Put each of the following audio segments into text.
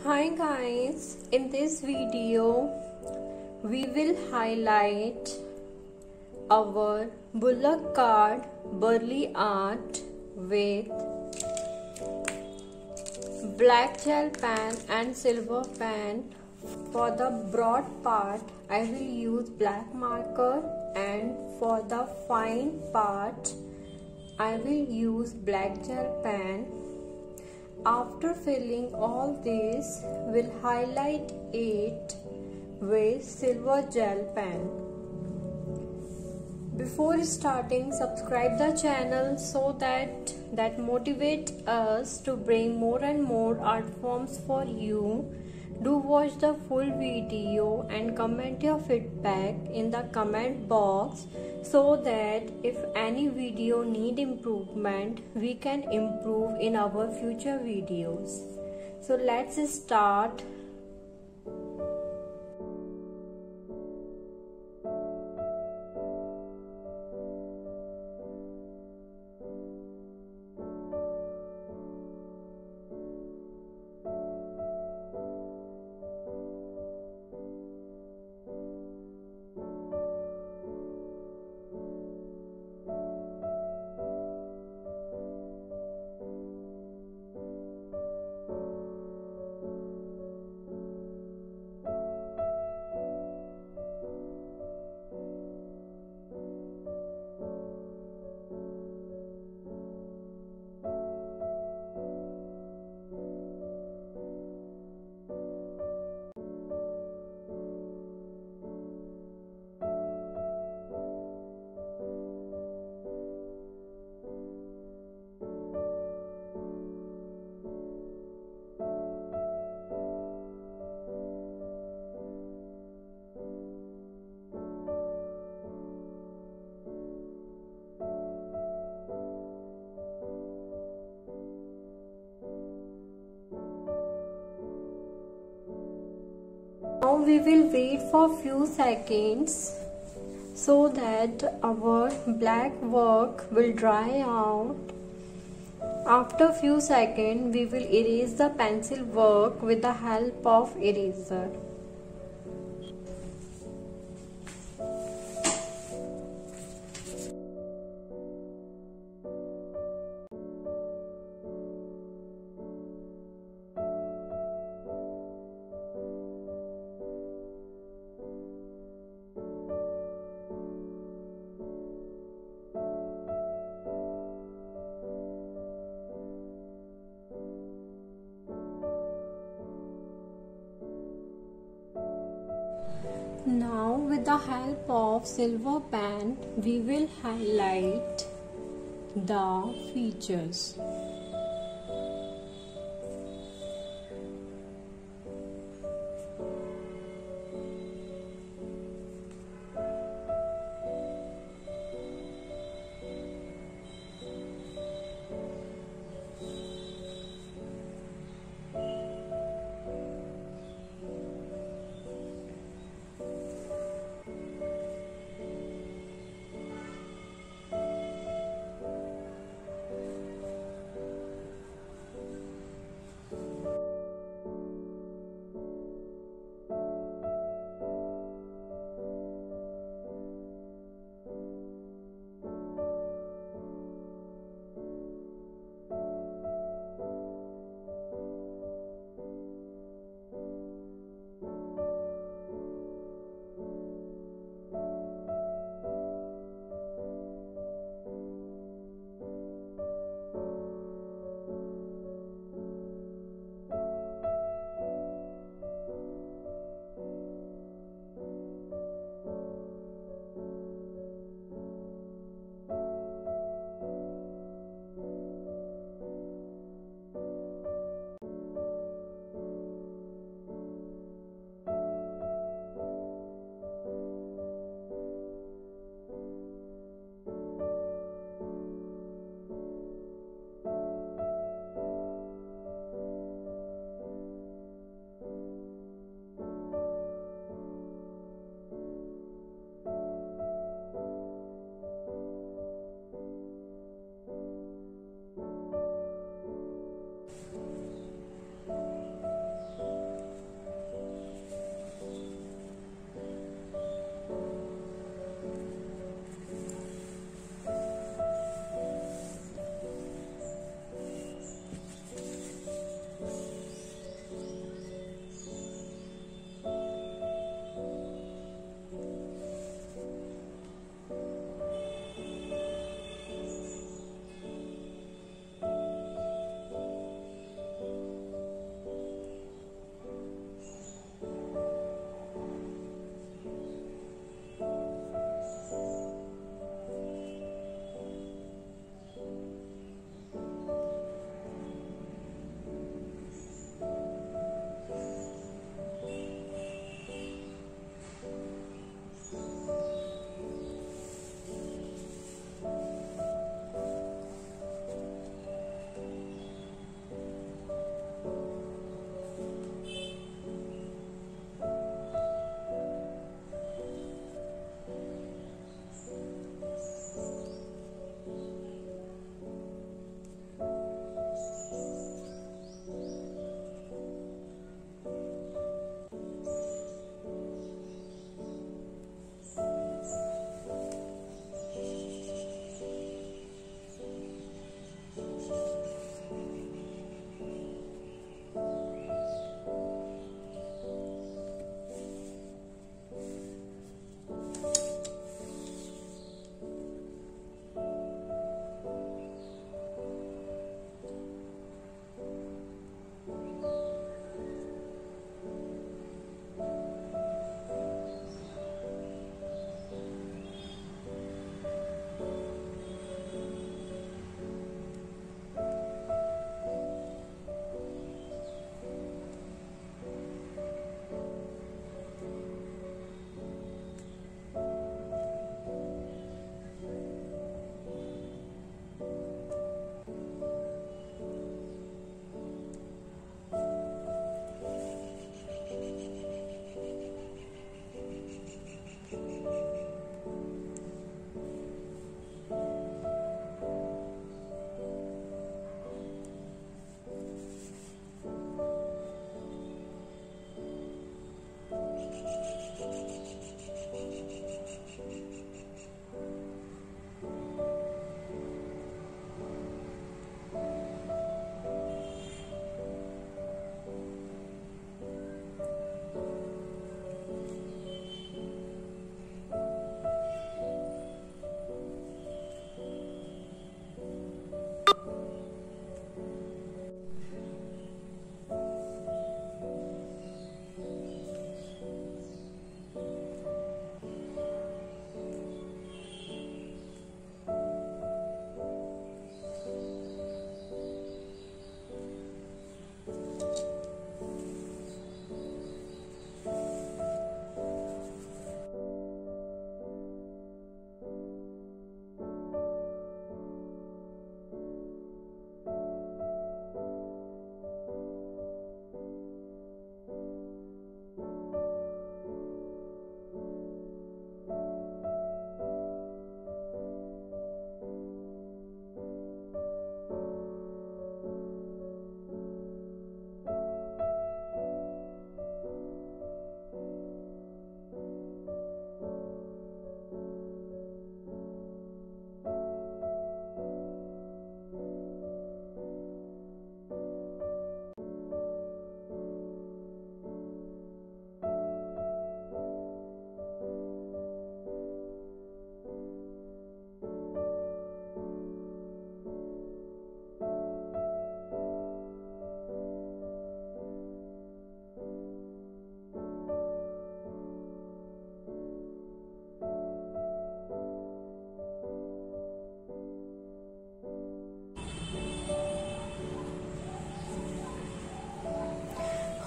Hi guys, in this video we will highlight our bullock card burley art with black gel pen and silver pen. For the broad part I will use black marker, and for the fine part I will use black gel pen. After filling all this, we'll highlight it with silver gel pen. Before starting, subscribe the channel so that motivates us to bring more and more art forms for you. Do watch the full video and comment your feedback in the comment box so that if any video need improvement, we can improve in our future videos. So let's start. Now we will wait for few seconds so that our black work will dry out. After few seconds, we will erase the pencil work with the help of eraser. Now with the help of silver pen, we will highlight the features.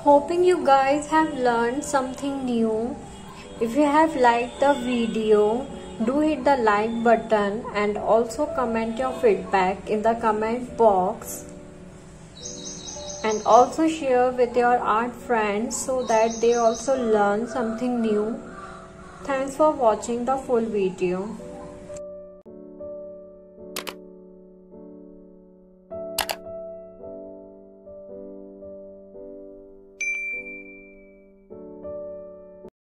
Hoping you guys have learned something new. If you have liked the video, do hit the like button and also comment your feedback in the comment box. And also share with your art friends so that they also learn something new. Thanks for watching the full video.